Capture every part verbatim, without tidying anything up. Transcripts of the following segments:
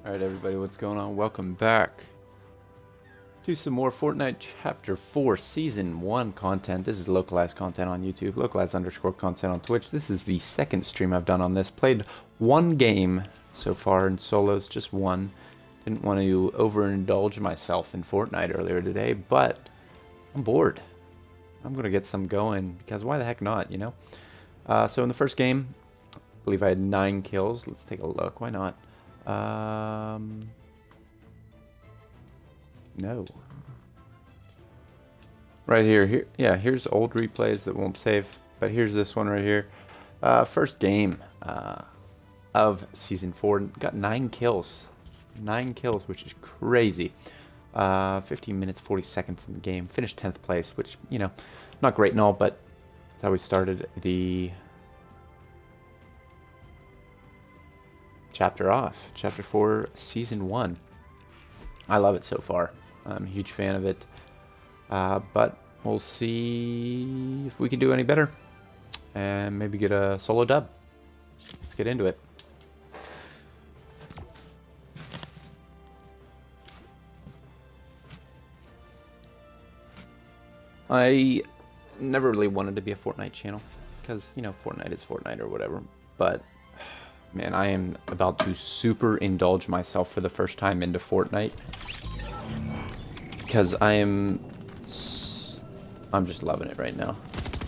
Alright everybody, what's going on? Welcome back to some more Fortnite Chapter four Season one content. This is localized content on YouTube, localized underscore content on Twitch. This is the second stream I've done on this. Played one game so far in solos, just one. Didn't want to overindulge myself in Fortnite earlier today, but I'm bored. I'm going to get some going, because why the heck not, you know? Uh, so in the first game, I believe I had nine kills. Let's take a look. Why not? Um, no. Right here, here, yeah, here's old replays that won't save, but here's this one right here. Uh, first game uh, of Season four, got nine kills. Nine kills, which is crazy. Uh, fifteen minutes, forty seconds in the game. Finished tenth place, which, you know, not great and all, but that's how we started the chapter off. Chapter four, Season one. I love it so far. I'm a huge fan of it. Uh, but we'll see if we can do any better. And maybe get a solo dub. Let's get into it. I never really wanted to be a Fortnite channel. Because, you know, Fortnite is Fortnite or whatever. But man, I am about to super indulge myself for the first time into Fortnite. Because I am... S I'm just loving it right now.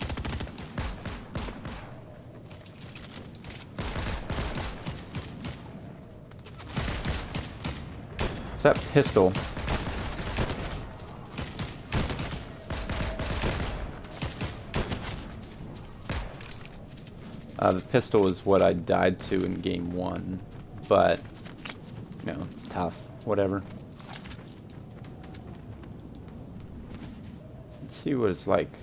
It's that pistol. Uh, the pistol is what I died to in game one, but, you know, it's tough. Whatever. Let's see what it's like.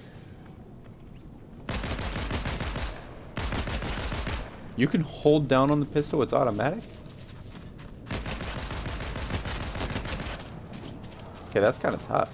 You can hold down on the pistol, it's automatic? Okay, that's kind of tough.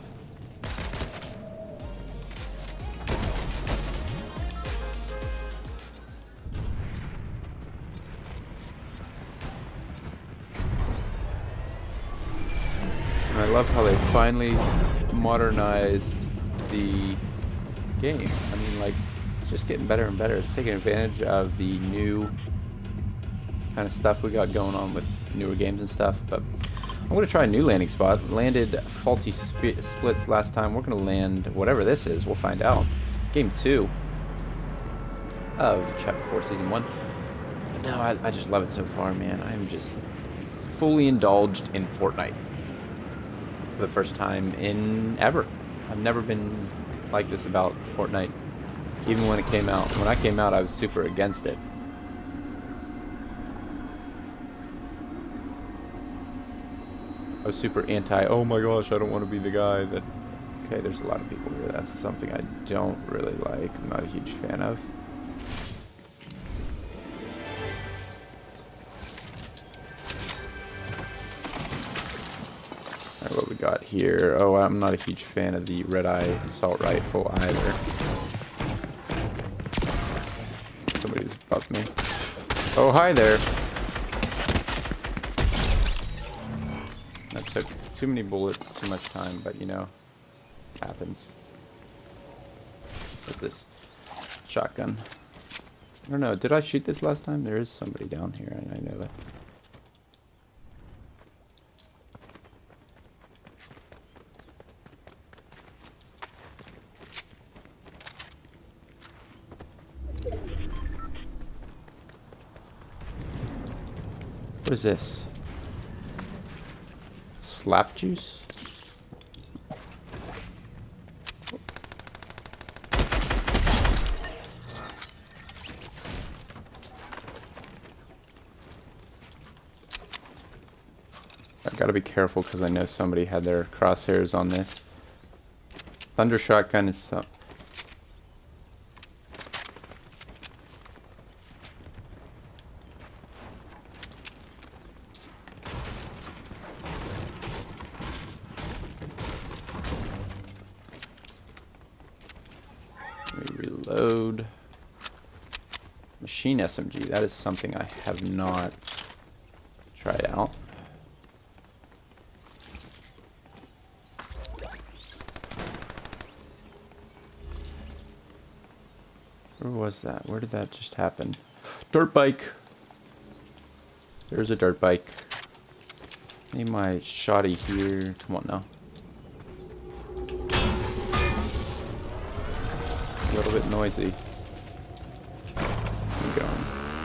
I love how they finally modernized the game. I mean, like, it's just getting better and better. It's taking advantage of the new kind of stuff we got going on with newer games and stuff. But I'm going to try a new landing spot. Landed faulty sp splits last time. We're going to land whatever this is. We'll find out. Game two of Chapter four, Season one. But no, I, I just love it so far, man. I'm just fully indulged in Fortnite. For the first time in ever. I've never been like this about Fortnite, even when it came out. When I came out, I was super against it. I was super anti, oh my gosh, I don't want to be the guy that... Okay, there's a lot of people here. That's something I don't really like. I'm not a huge fan of. What we got here? Oh, I'm not a huge fan of the red-eye assault rifle either. Somebody's above me. Oh, hi there. That took too many bullets, too much time, but you know, happens. What's this? Shotgun. I don't know. Did I shoot this last time? There is somebody down here, and I know that. What is this? Slap juice? I've got to be careful because I know somebody had their crosshairs on this. Thunder shotgun is some. Reload. Machine S M G. That is something I have not tried out. Where was that? Where did that just happen? Dirt bike! There's a dirt bike. Need my shoddy here. Come on now. It's a little bit noisy. Keep going.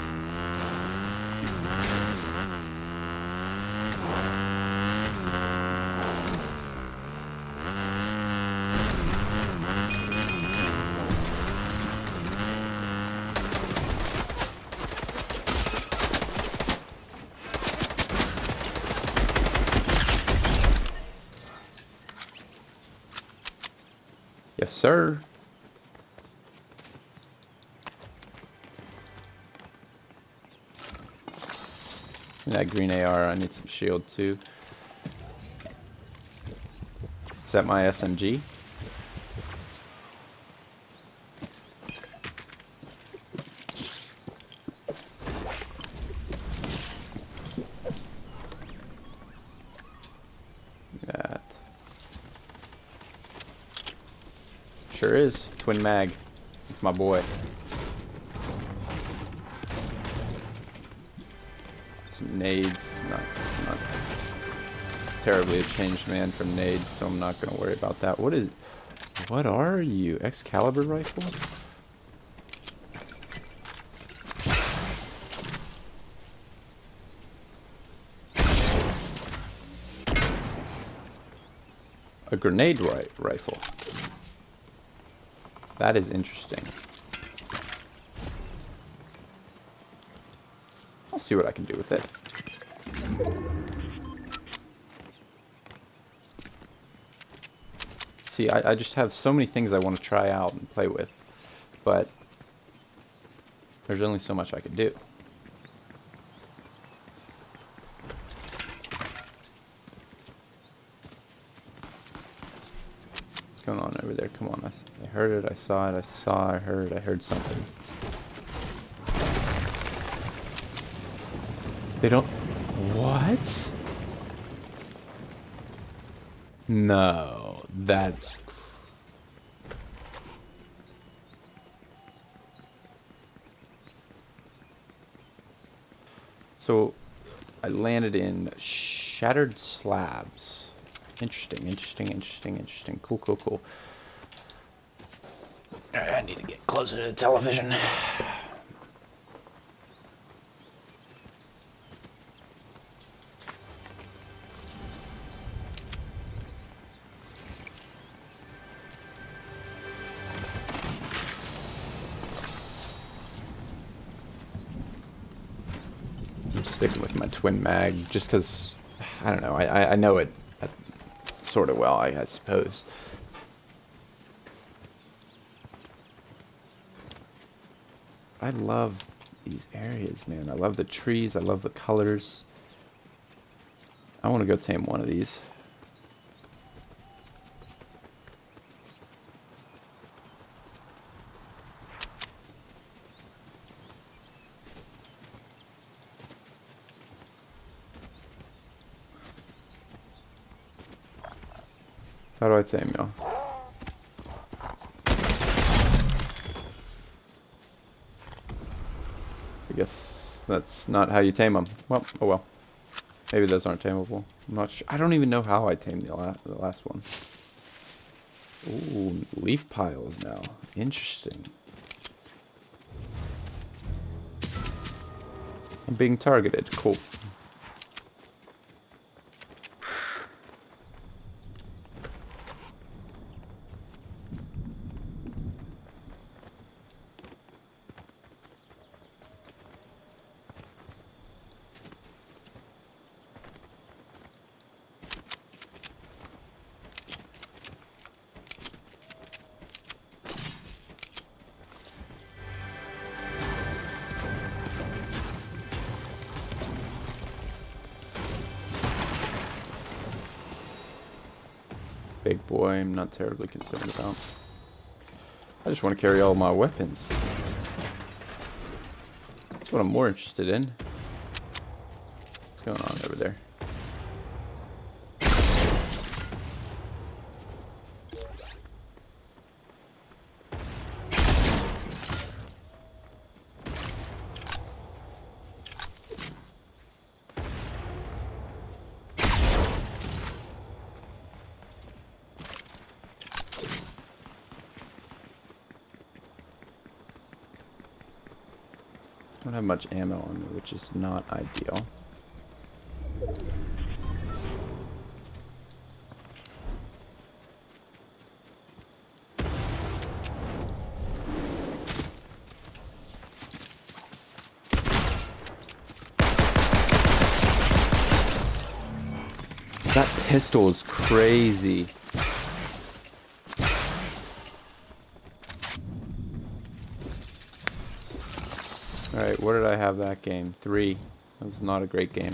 Yes, sir. That green A R, I need some shield too. Is that my S M G? That. Sure is. Twin mag. It's my boy. Some nades. Not, not terribly a changed man from nades, so I'm not going to worry about that. What is... What are you? Excalibur rifle? A grenade ri rifle. That is interesting. I'll see what I can do with it. See, I, I just have so many things I want to try out and play with, but there's only so much I can do. What's going on over there? Come on, I, I heard it, I saw it, I saw, I heard, I heard something. They don't... What? No, that's... So, I landed in Shattered Slabs. Interesting, interesting, interesting, interesting. Cool, cool, cool. Alright, I need to get closer to the television. I'm sticking with my twin mag just because, I don't know, I, I, I know it sort of well, I, I suppose. I love these areas, man. I love the trees. I love the colors. I want to go tame one of these. How do I tame y'all? I guess that's not how you tame them. Well, oh well. Maybe those aren't tameable. I'm not sure. I don't even know how I tamed the, la the last one. Ooh, leaf piles now. Interesting. I'm being targeted. Cool. Big boy, I'm not terribly concerned about. I just want to carry all my weapons. That's what I'm more interested in. What's going on over there? I don't have much ammo on me, which is not ideal. That pistol is crazy. Alright, what did I have that game? Three. That was not a great game.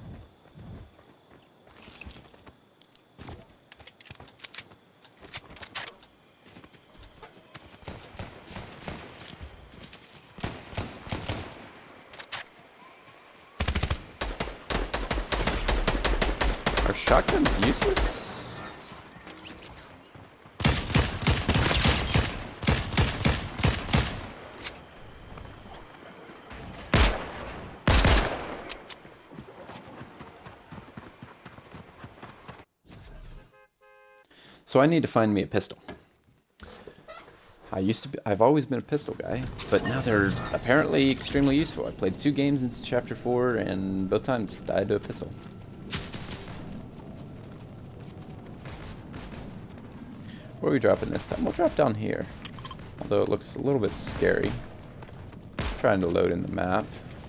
Are shotguns useless? So I need to find me a pistol. I used to be, I've always been a pistol guy, but now they're apparently extremely useful. I played two games in chapter four and both times died to a pistol. Where are we dropping this time? We'll drop down here. Although it looks a little bit scary. Trying to load in the map.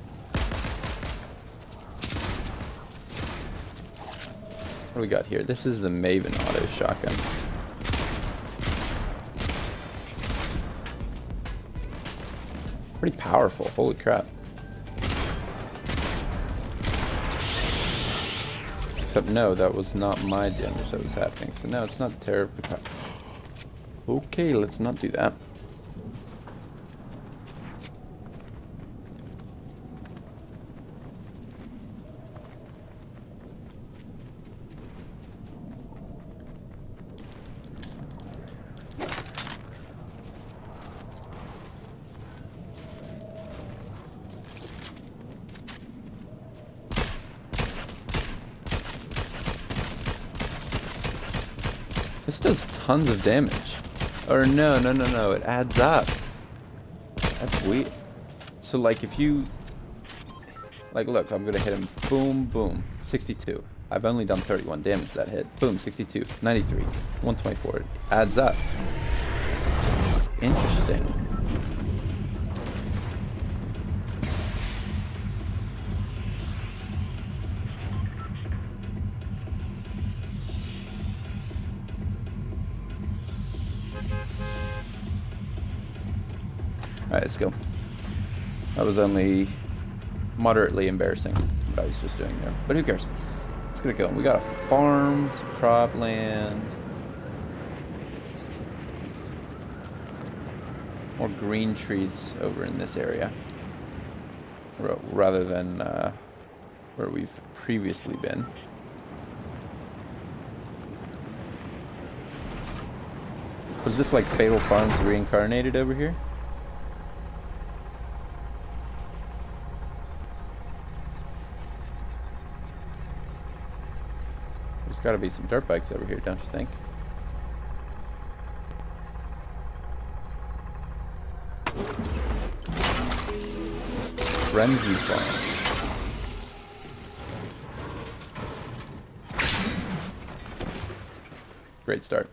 What do we got here? This is the Maven auto shotgun. Pretty powerful, holy crap. Except no, that was not my damage that was happening, so no, it's not terribly powerful. Okay, let's not do that. This does tons of damage. Or no, no, no, no, it adds up. That's weird. So like if you... Like look, I'm gonna hit him. Boom, boom. sixty-two. I've only done thirty-one damage to that hit. Boom, sixty-two. ninety-three. one twenty-four. It adds up. It's interesting. Alright, let's go. That was only moderately embarrassing, what I was just doing there. But who cares? Let's get it going. We got a farm, some cropland. More green trees over in this area. Rather than uh, where we've previously been. Was this like Fatal Farms reincarnated over here? There's got to be some dirt bikes over here, don't you think? Frenzy Farm. Great start.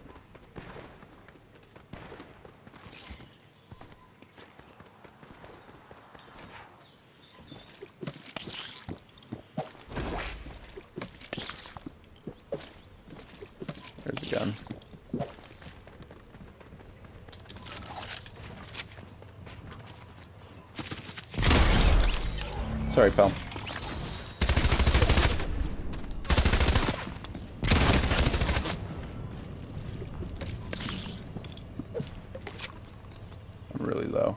There's a gun. Sorry, pal. I'm really low.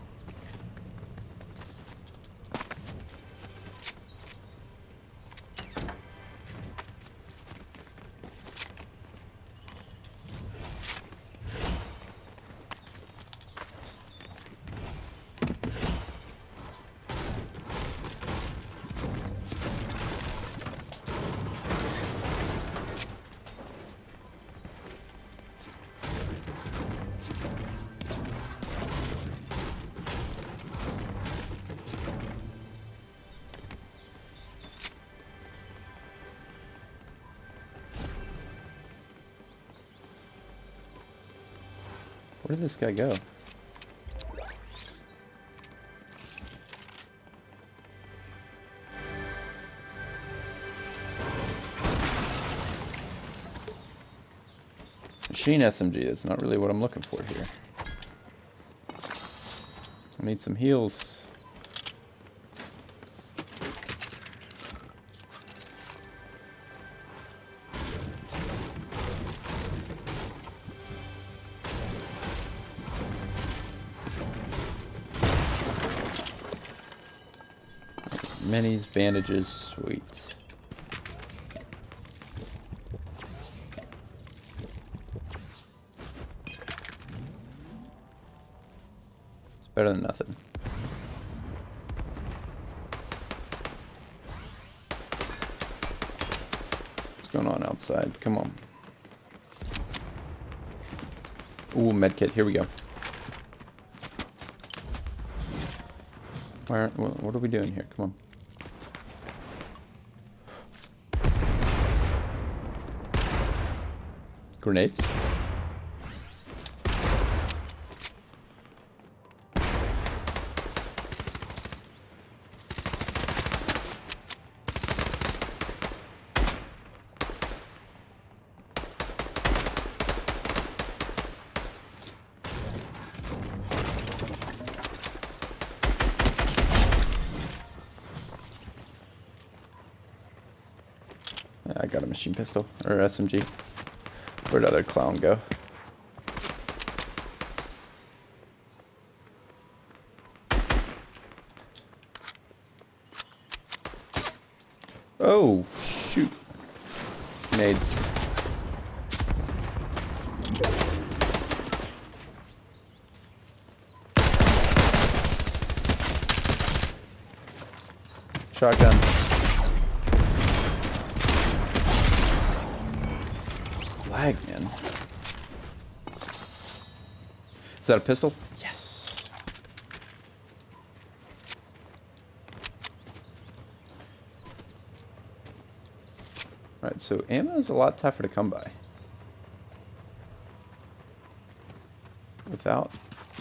Where did this guy go? Machine S M G is not really what I'm looking for here. I need some heals. Minis, bandages, sweet. Better than nothing. What's going on outside? Come on. Ooh, medkit. Here we go. Why aren't, what are we doing here? Come on. Grenades? I got a machine pistol, or S M G. Where'd the other clown go? Oh, shoot. Nades. Shotgun. Lag, man. Is that a pistol? Yes. Alright, so ammo is a lot tougher to come by. Without.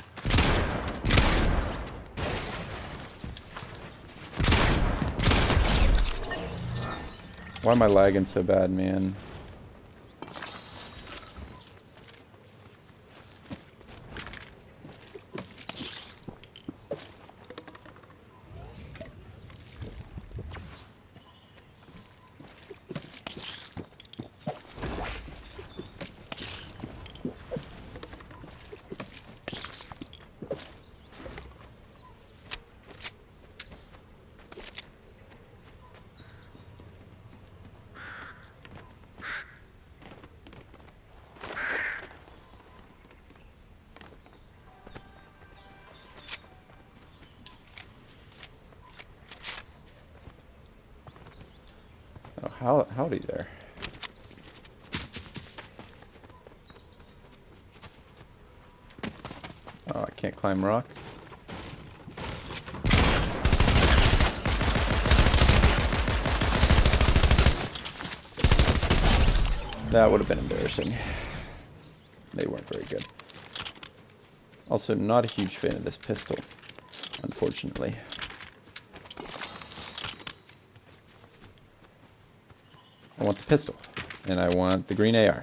Why am I lagging so bad, man? Oh, how, howdy there. Oh, I can't climb rock. That would have been embarrassing. They weren't very good. Also, not a huge fan of this pistol, unfortunately. I want the pistol, and I want the green A R.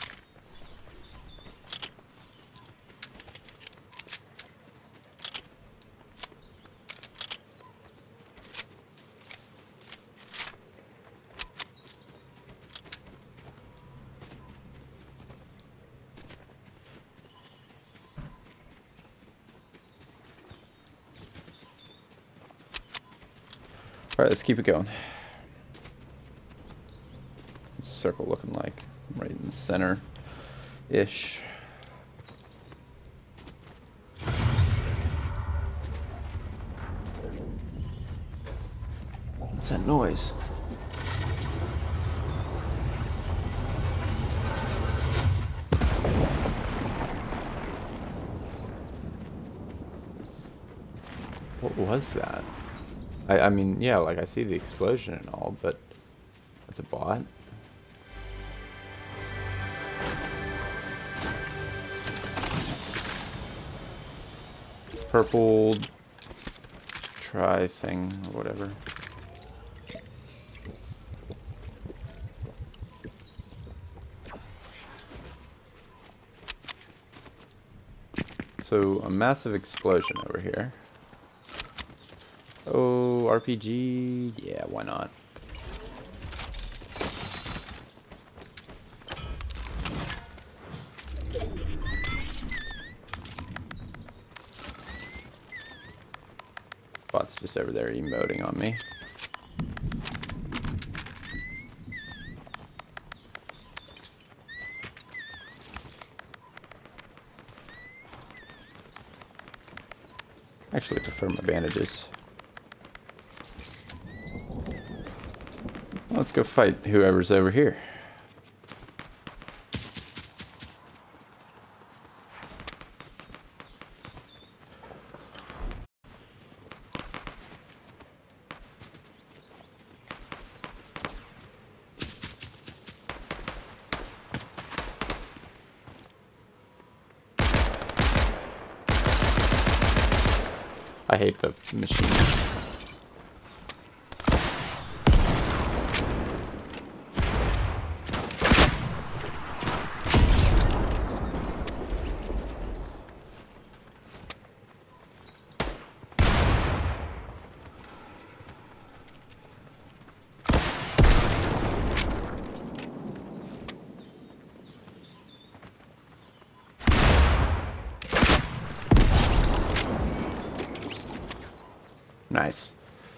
Alright, let's keep it going. Circle looking like right in the center ish. What's that noise? What was that? I, I mean, yeah, like I see the explosion and all, but that's a bot. purple try thing or whatever. So, a massive explosion over here. Oh, R P G? Yeah, why not? Bot's just over there emoting on me. Actually prefer my bandages. Let's go fight whoever's over here. I hate the machine. Nice.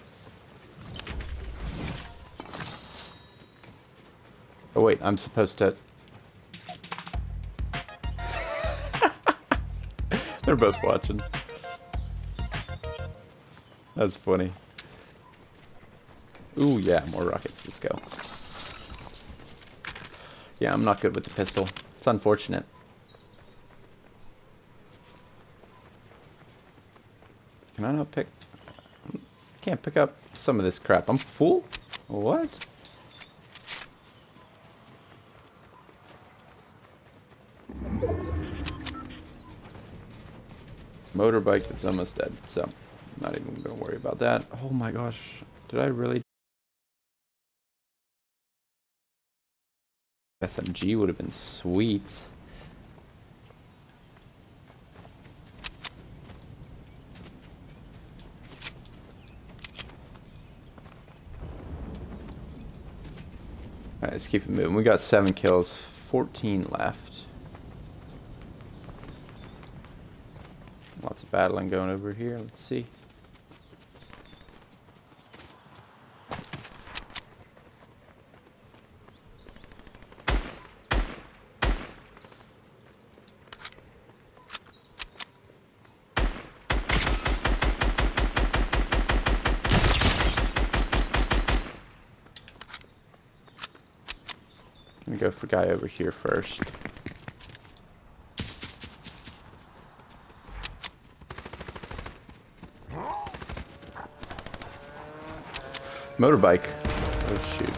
Oh wait, I'm supposed to... They're both watching. That's funny. Ooh, yeah, more rockets. Let's go. Yeah, I'm not good with the pistol. It's unfortunate. Can I not pick... Can't pick up some of this crap. I'm full? What? Motorbike that's almost dead, so I'm not even gonna worry about that. Oh my gosh, did I really? S M G would have been sweet. Alright, let's keep it moving. We got seven kills, fourteen left. Lots of battling going over here. Let's see. Let me go for guy over here first. Motorbike. Oh shoot.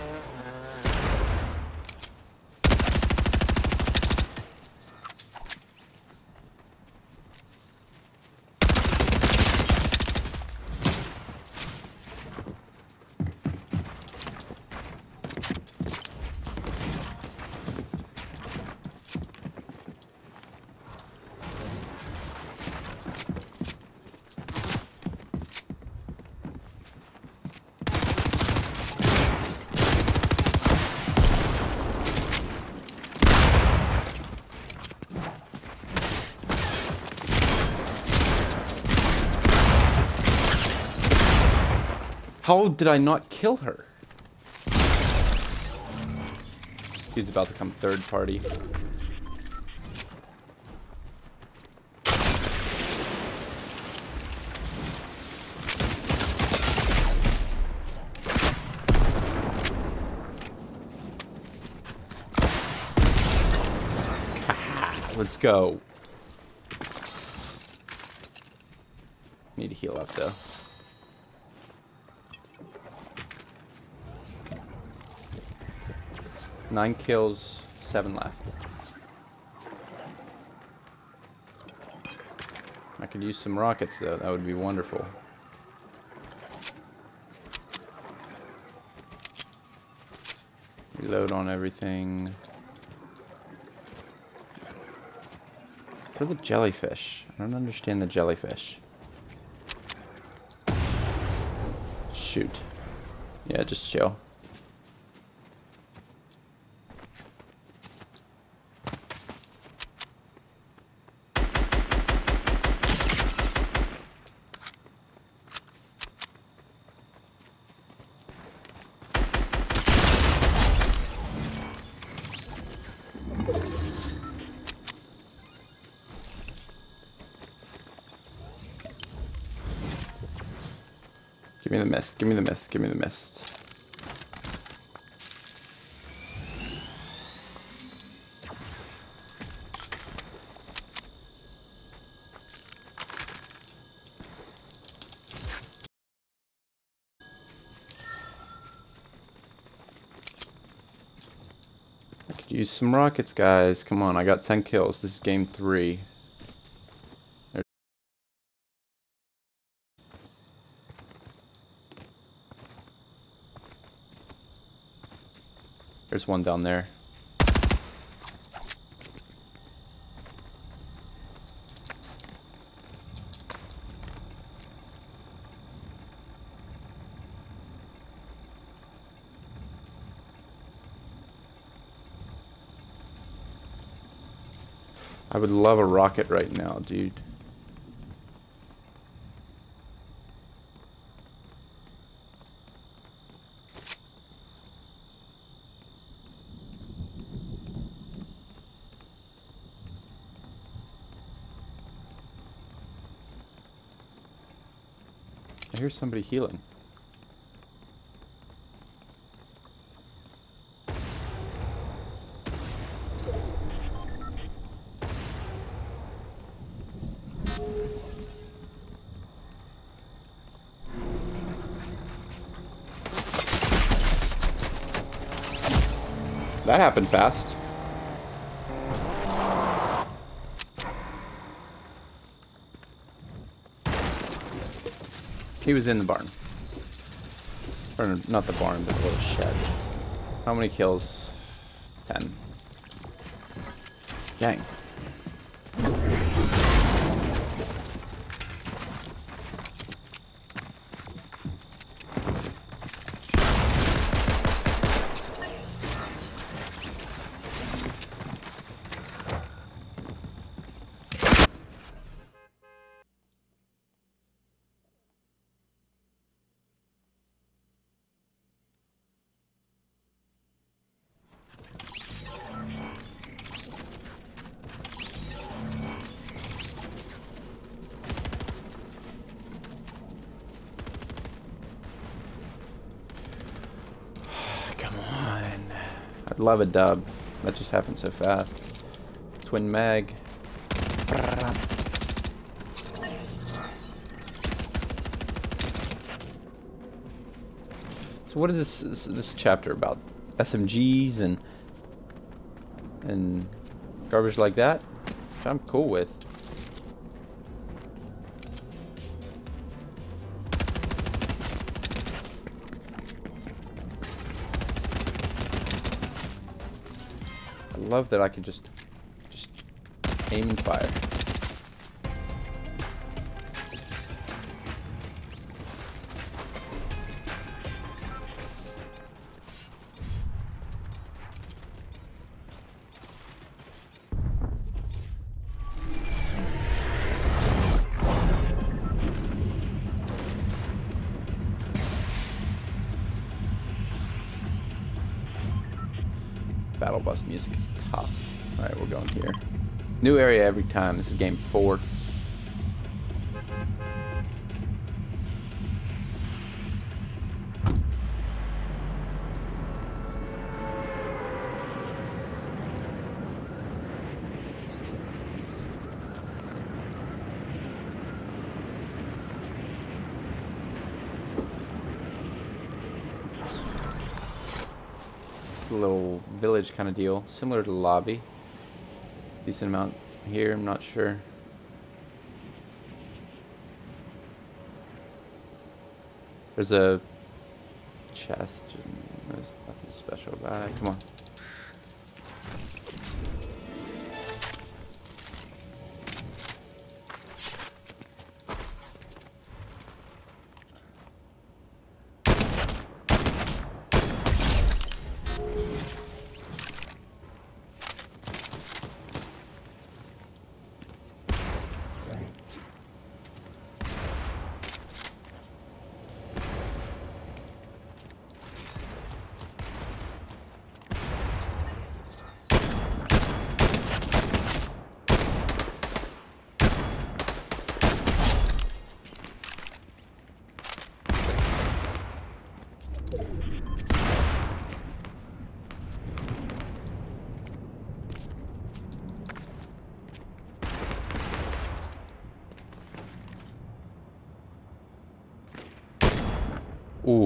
How did I not kill her? He's about to come third party. Let's go. Need to heal up though. Nine kills, seven left. Okay. could use some rockets though, that would be wonderful. Reload on everything. What are the jellyfish? I don't understand the jellyfish. Shoot. Yeah, just chill. Give me the mist, give me the mist, give me the mist. I could use some rockets, guys. Come on, I got ten kills. This is game three. There's one down there. I would love a rocket right now, dude. I hear somebody healing. That happened fast. He was in the barn. Or not the barn, but the little shed. How many kills? Ten. Dang. I'd love a dub. That just happened so fast. Twin mag. So what is this, this this chapter about? S M Gs and and garbage like that? Which I'm cool with. I love that I can just just aim and fire. Battle bus music is tough. Alright, we're going here. New area every time. This is game four. Little village kind of deal, similar to the lobby. Decent amount here, I'm not sure. There's a chest. There's nothing special about it. Come on. Ooh.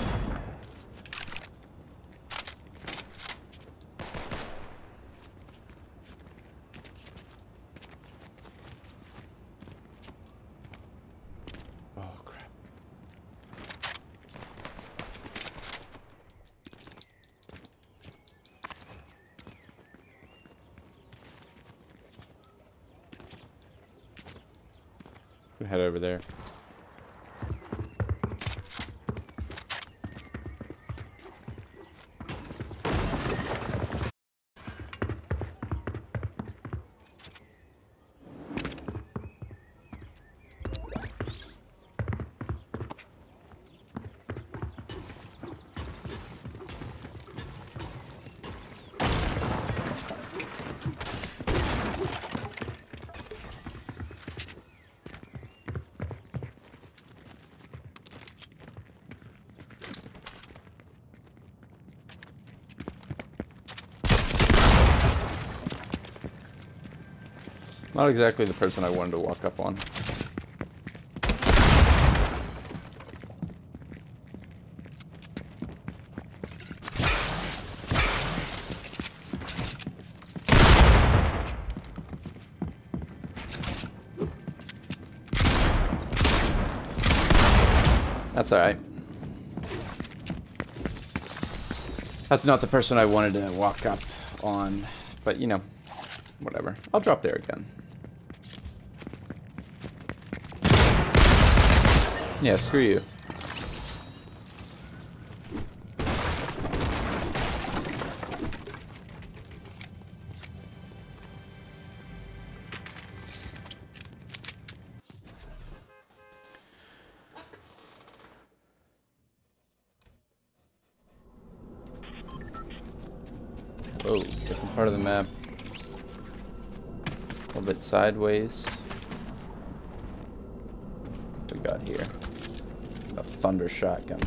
Oh, crap. We head over there. Not exactly the person I wanted to walk up on. That's alright. That's not the person I wanted to walk up on, but you know, whatever. I'll drop there again. Yeah, screw you. Oh, different part of the map. A little bit sideways. What we got here? A thunder shotgun.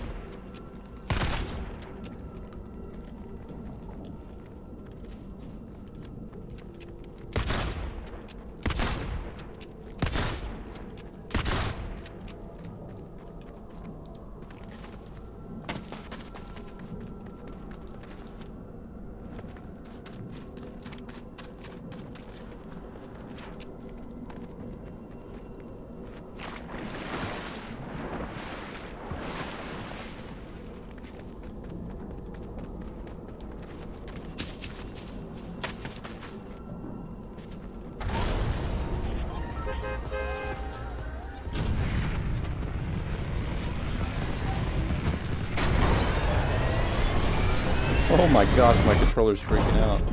Oh my gosh, my controller's freaking out.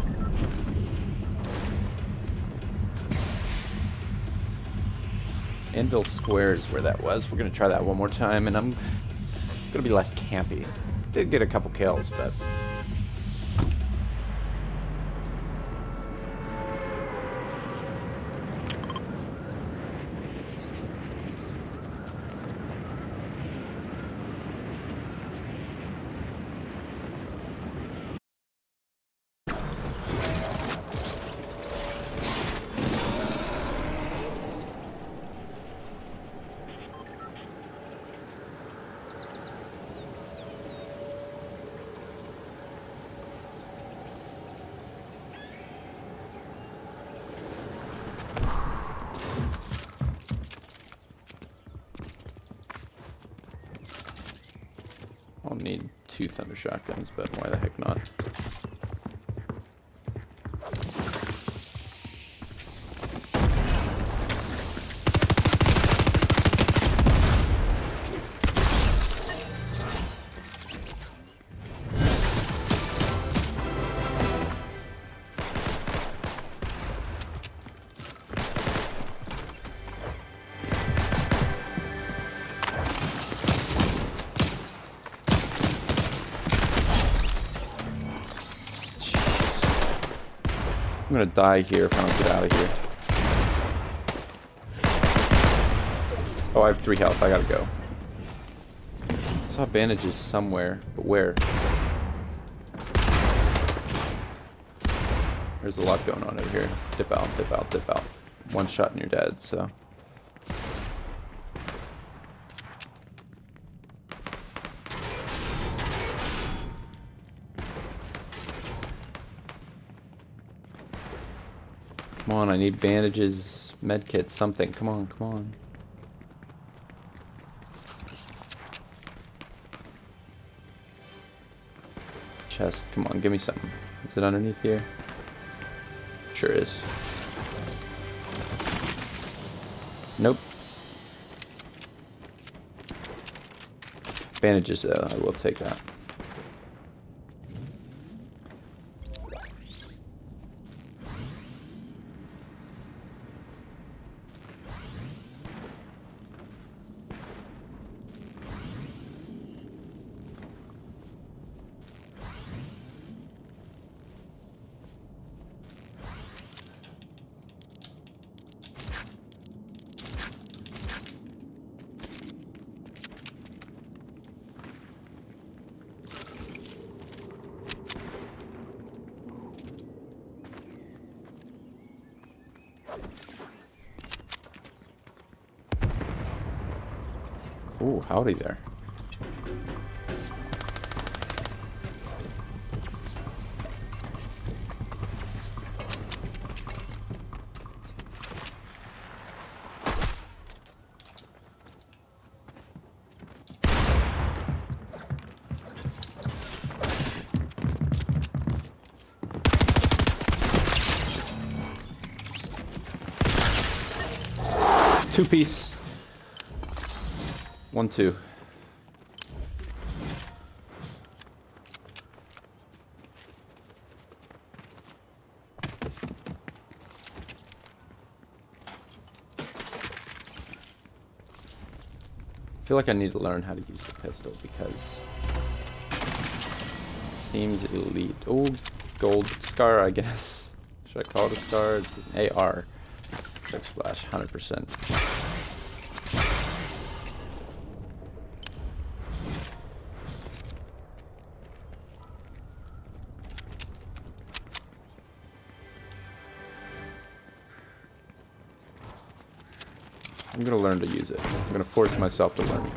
Anvil Square is where that was. We're gonna try that one more time, and I'm gonna be less campy. Did get a couple kills, but... don't need two thunder shotguns, but why the heck not? I'm gonna die here if I don't get out of here. Oh, I have three health. I gotta go. I saw bandages somewhere, but where? There's a lot going on over here. Dip out, dip out, dip out. One shot and you're dead, so. Come on, I need bandages, medkits, something. Come on, come on. Chest, come on, give me something. Is it underneath here? Sure is. Nope. Bandages though, I will take that. Ooh, howdy there. Two piece. One, two. I feel like I need to learn how to use the pistol because it seems elite. Oh, gold scar, I guess. Should I call it a scar? It's an A R. Quick splash, one hundred percent. I'm gonna learn to use it. I'm gonna force myself to learn.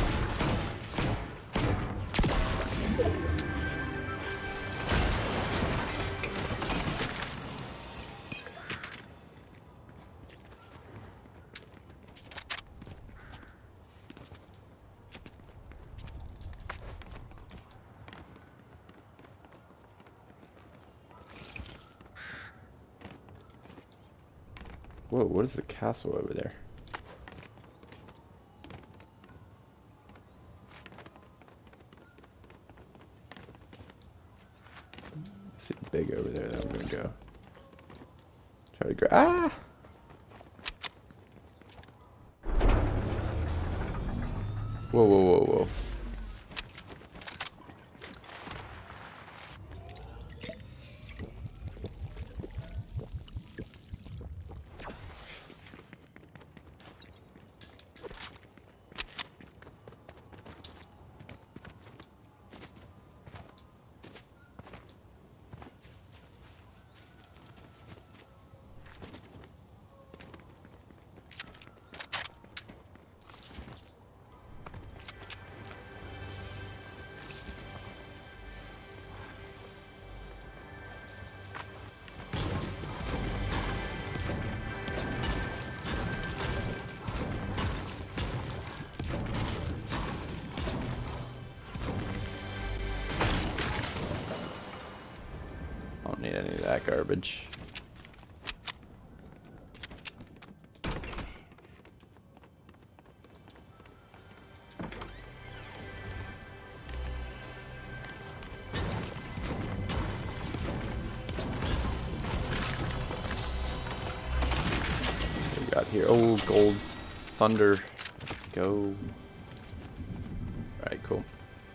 Whoa, what is the castle over there? See big over there that I'm gonna go. Try to grab. Ah! Whoa, whoa, whoa, whoa. that garbage. What do we got here? Oh, gold thunder. Let's go. Alright, cool.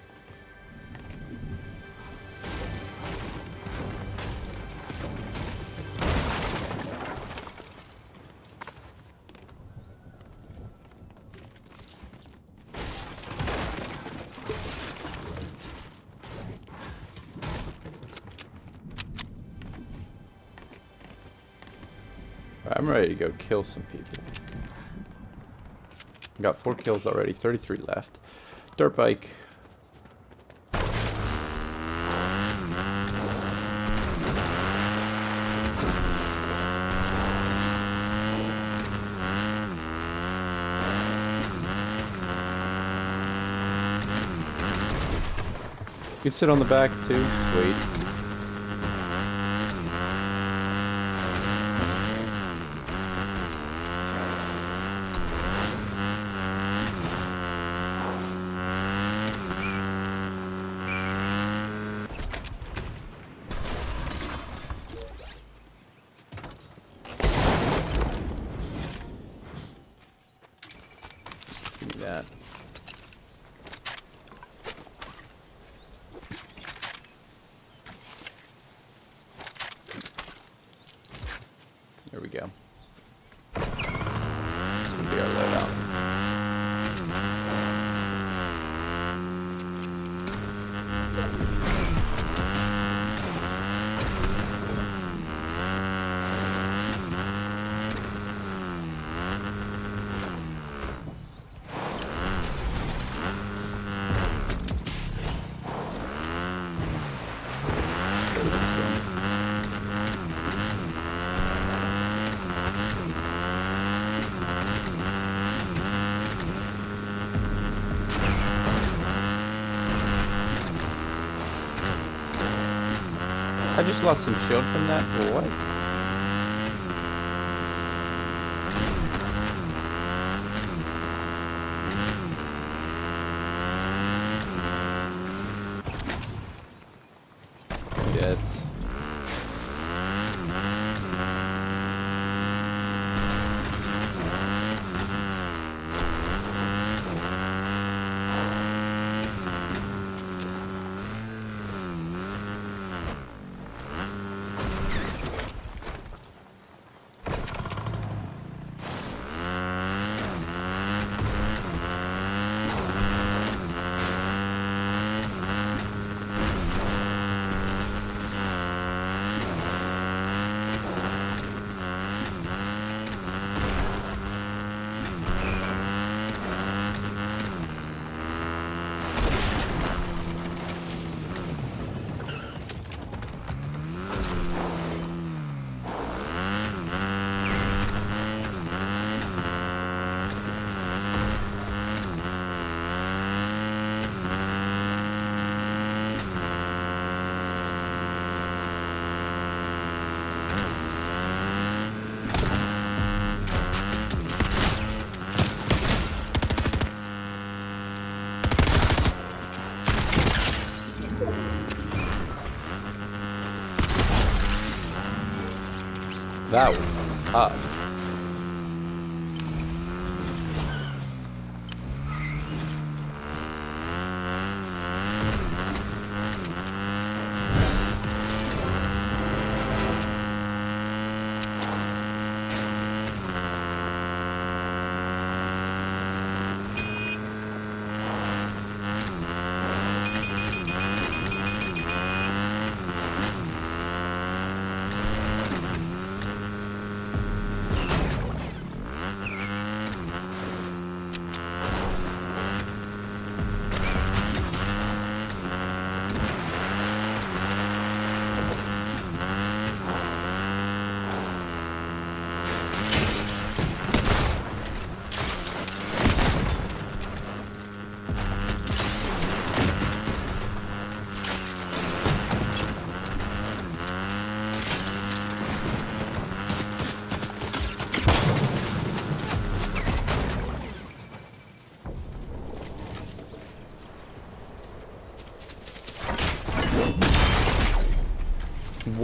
I'm ready to go kill some people. Got four kills already, thirty-three left. Dirt bike. You can sit on the back too, sweet. Give me that. There we go. This is gonna be our loadout. I just lost some shield from that, or what? Yes. That was tough.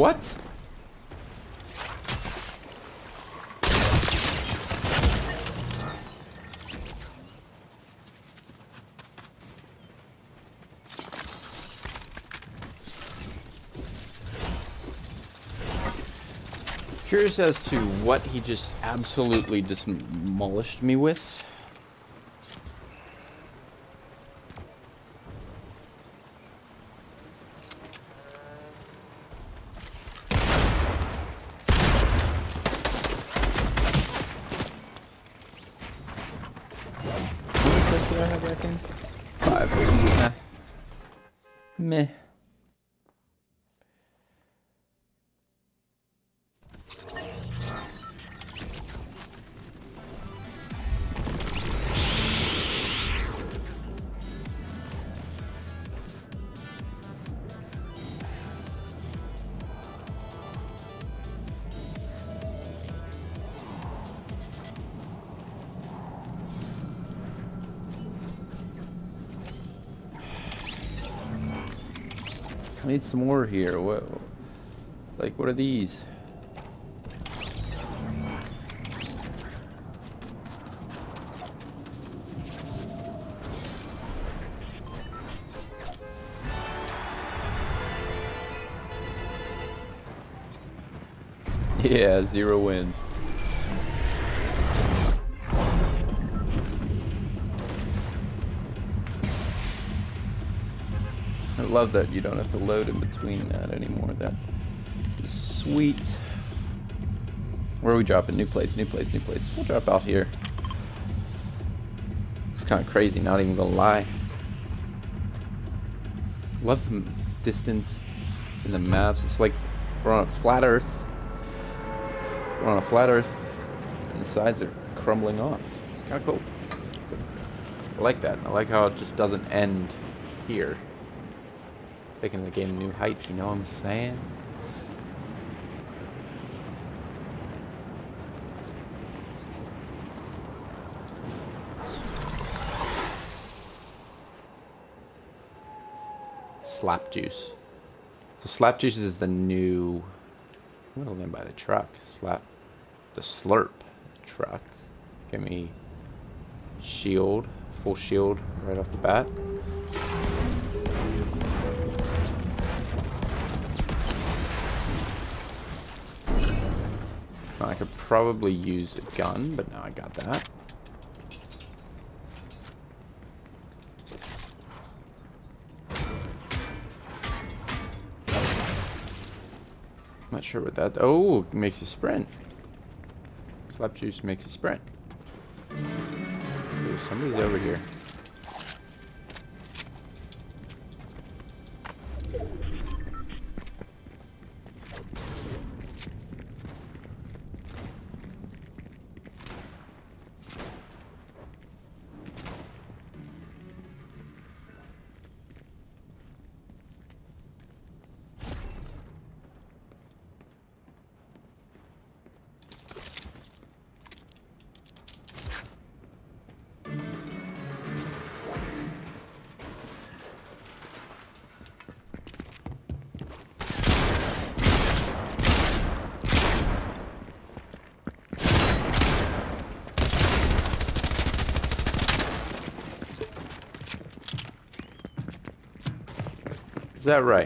What? Curious as to what he just absolutely demolished me with. Did I have back in? Five. Meh. Meh. I need some more here. What, like, what are these? Yeah, zero wins. I love that you don't have to load in between that anymore. That is sweet. Where are we dropping? New place, new place, new place. We'll drop out here. It's kind of crazy, not even gonna lie. Love the distance in the maps. It's like we're on a flat Earth. We're on a flat Earth, and the sides are crumbling off. It's kind of cool. I like that. I like how it just doesn't end here. Taking the game to new heights, you know what I'm saying? Slap juice. So slap juice is the new. I'm gonna land by the truck. Slap the slurp truck. Give me shield, full shield right off the bat. I could probably use a gun, but now I got that. Not sure what that. Oh, it makes you sprint. Slap juice makes you sprint. Ooh, somebody's over here. Is that right?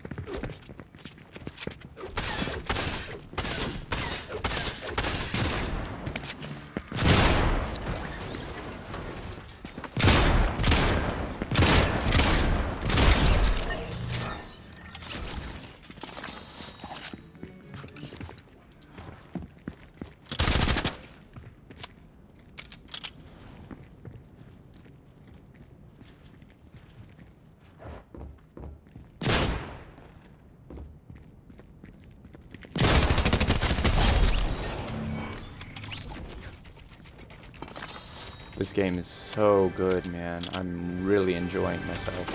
This game is so good, man. I'm really enjoying myself.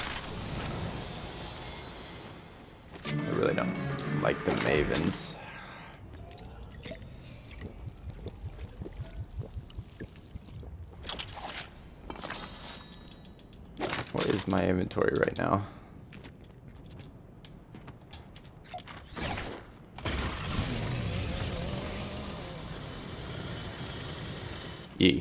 I really don't like the Mavens. What is my inventory right now? E.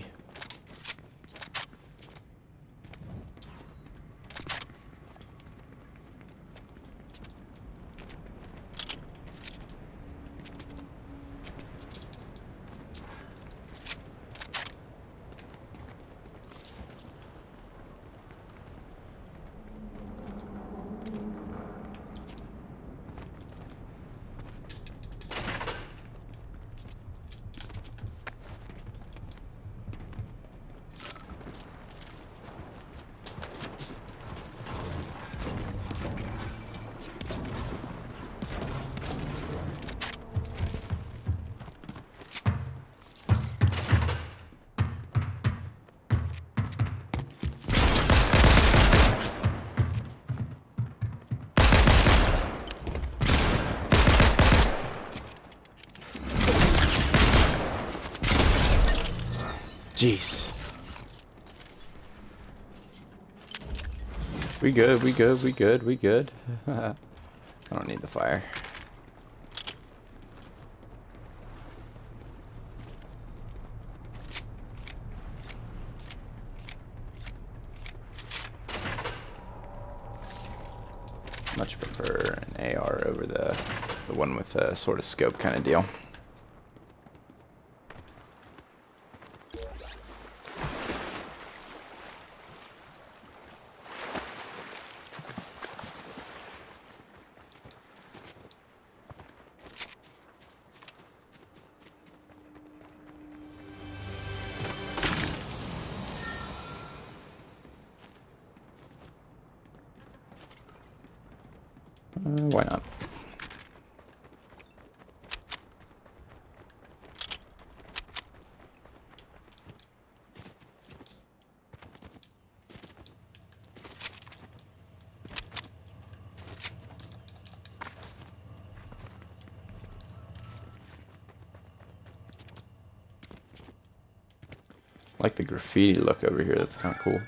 Jeez. We good, we good, we good, we good. I don't need the fire. Much prefer an A R over the, the one with a sort of scope kind of deal. Uh, why not? I like the graffiti look over here. That's kind of cool.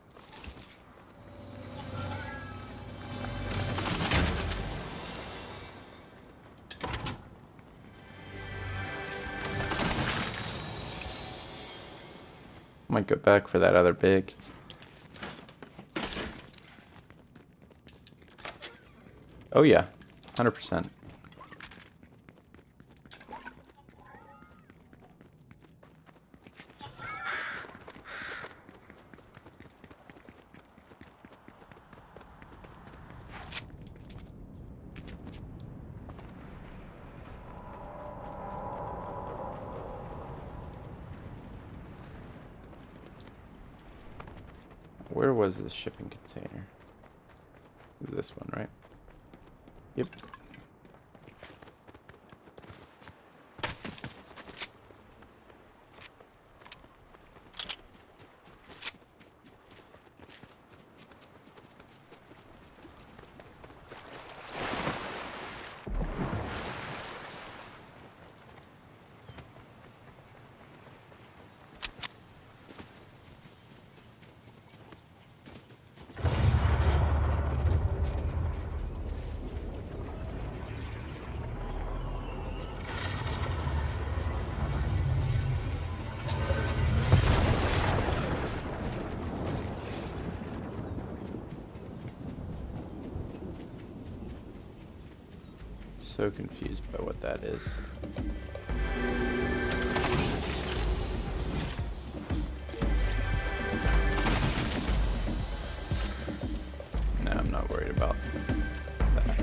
Might go back for that other big. Oh yeah, one hundred percent. Where was this shipping container? Is this one, right? Yep. So confused by what that is. No, I'm not worried about that.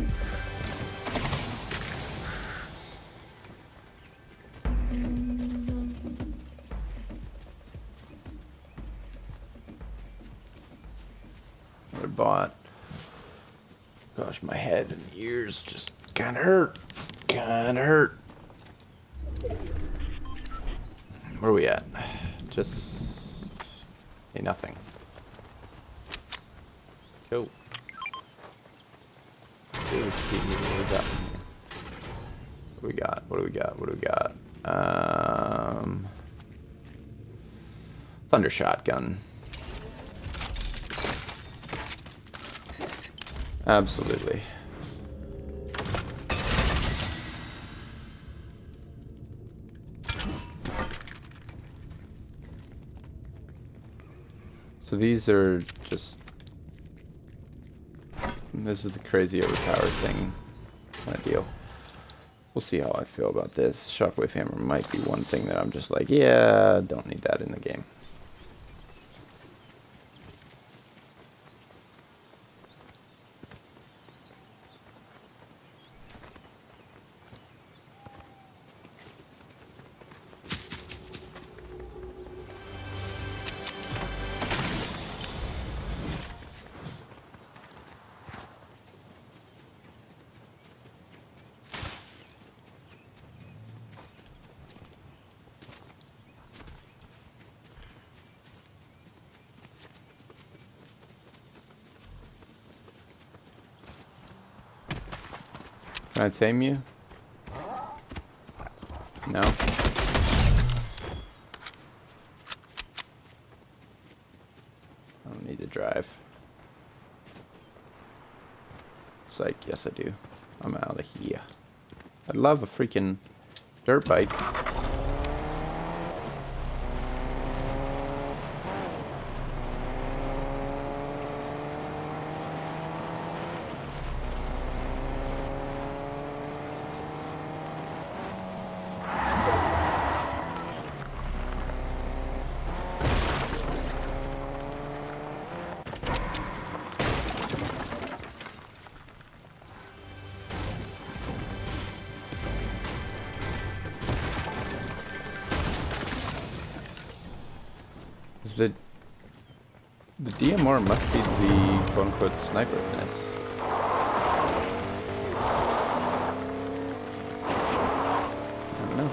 I bought. Gosh, my head and ears just kind of hurt. Kind of hurt. Where are we at? Just hey, nothing. Go. Dude, what do we got? What do we got? What do we got? Um, Thunder shotgun. Absolutely. So these are just... This is the crazy overpowered thing. Kind of deal. We'll see how I feel about this. Shockwave Hammer might be one thing that I'm just like, yeah, don't need that in the game. Can I tame you? No? I don't need to drive. It's like, yes I do. I'm out of here. I'd love a freaking dirt bike. The the D M R must be the quote unquote sniper in this. I don't know.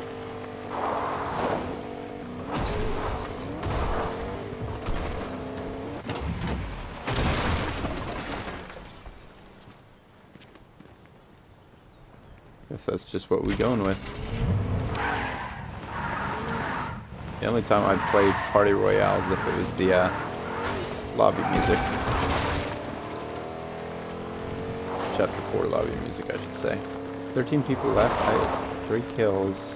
Guess that's just what we're going with. The only time I'd play Party Royale is if it was the uh, lobby music. Chapter four lobby music, I should say. thirteen people left. I had three kills.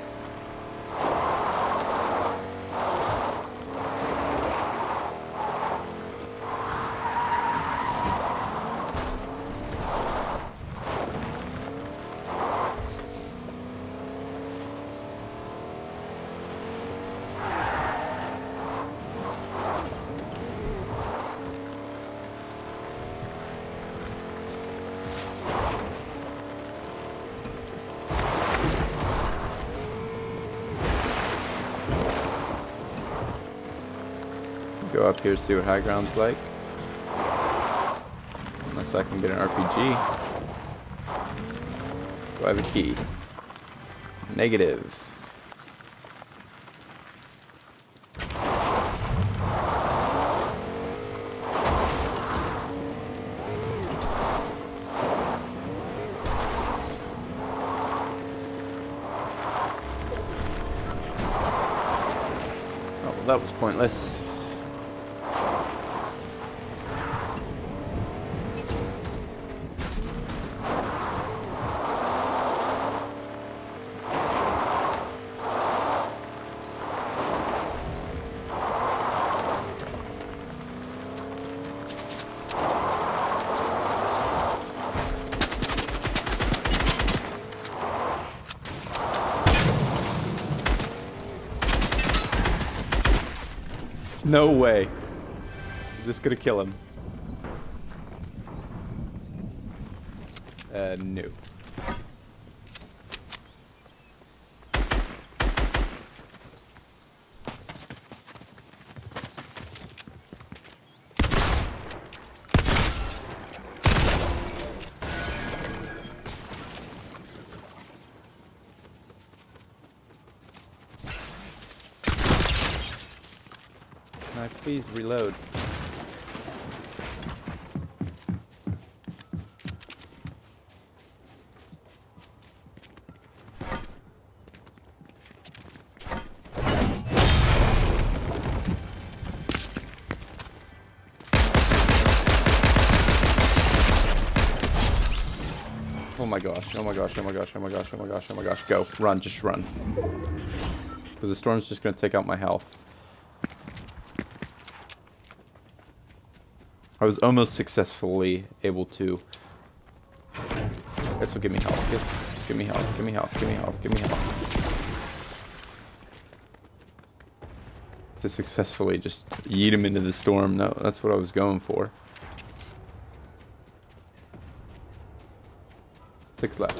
Go up here, see what high ground's like. Unless I can get an R P G. Do I have a key? Negative. Oh, well, that was pointless. No way. Is this gonna kill him? Uh, no. Can I please reload? Oh my gosh, oh my gosh, oh my gosh, oh my gosh, oh my gosh, oh my gosh, go. Run, just run. Because the storm's just going to take out my health. I was almost successfully able to... This will give me health. This, give me health. Give me health. Give me health. Give me health. To successfully just yeet him into the storm. No, that's what I was going for. Six left.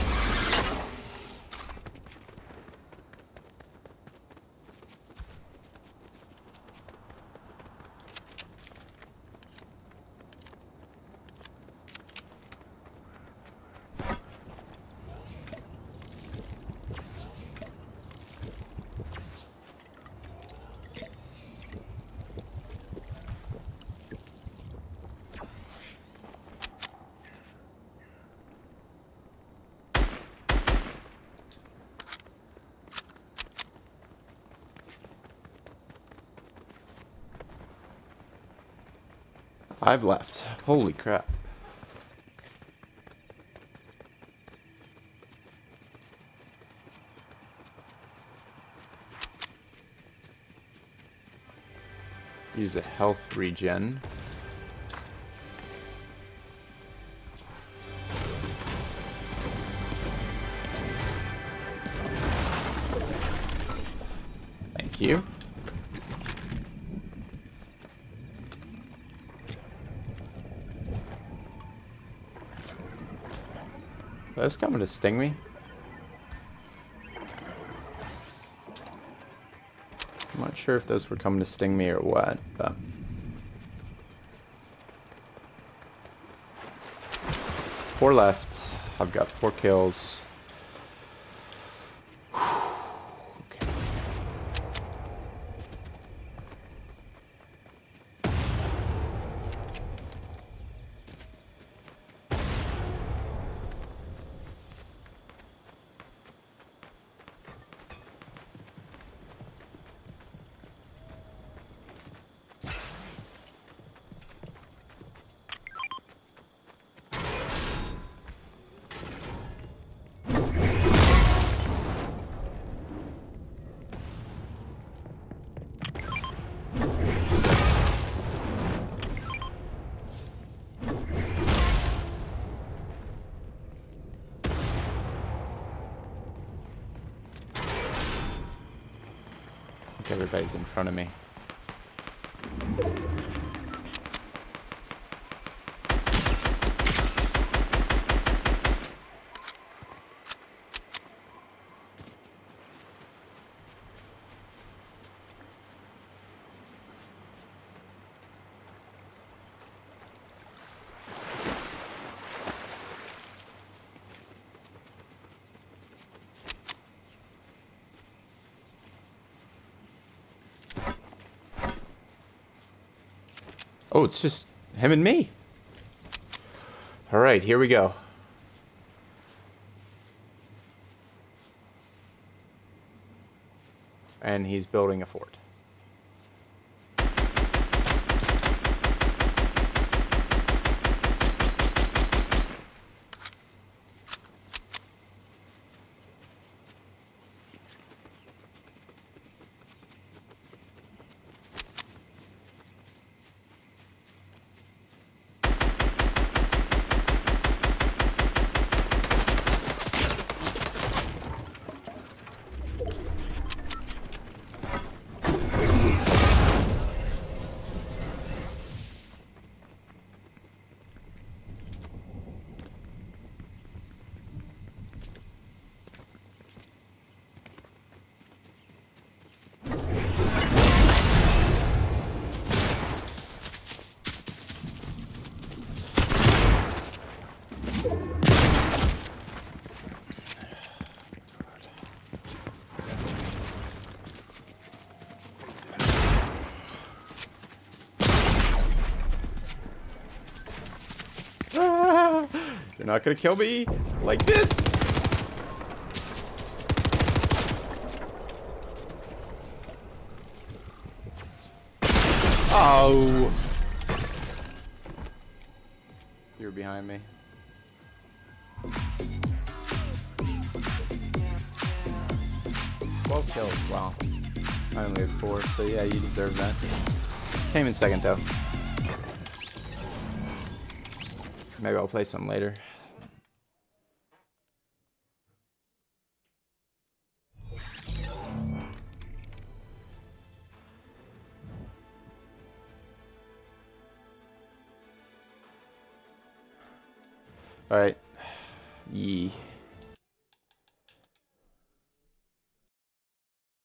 Five left. Holy crap. Use a health regen. Thank you. Those coming to sting me? I'm not sure if those were coming to sting me or what, but... Four left. I've got four kills. Okay. Everybody's in front of me. Oh, it's just him and me. All right, here we go. And he's building a fort. You're not gonna kill me like this! Oh! You're behind me. twelve kills, wow. I only had four, so yeah, you deserve that. Came in second though. maybe I'll play some later. Alright. Yee.